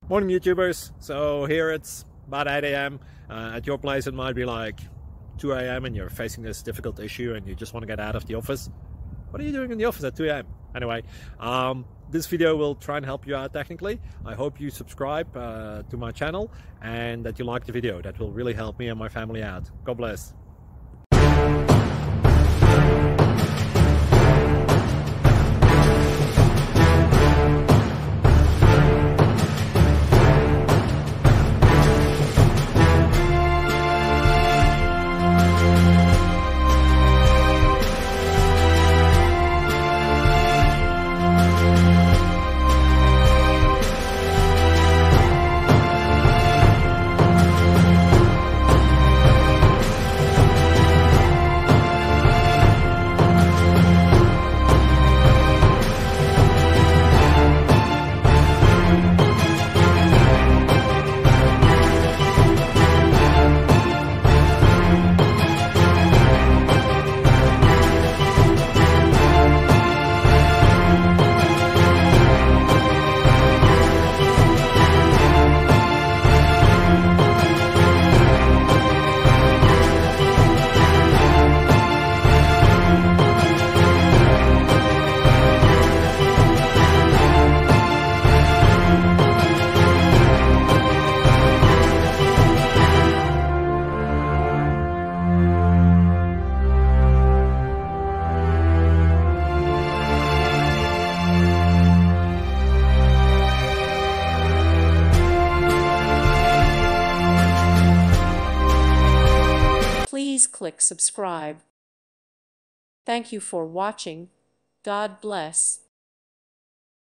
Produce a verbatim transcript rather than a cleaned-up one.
Morning YouTubers. So here it's about eight A M Uh, at your place it might be like two A M and you're facing this difficult issue and you just want to get out of the office. What are you doing in the office at two A M? Anyway, um, this video will try and help you out technically. I hope you subscribe uh, to my channel and that you like the video. That will really help me and my family out. God bless. Please click subscribe. Thank you for watching. God bless.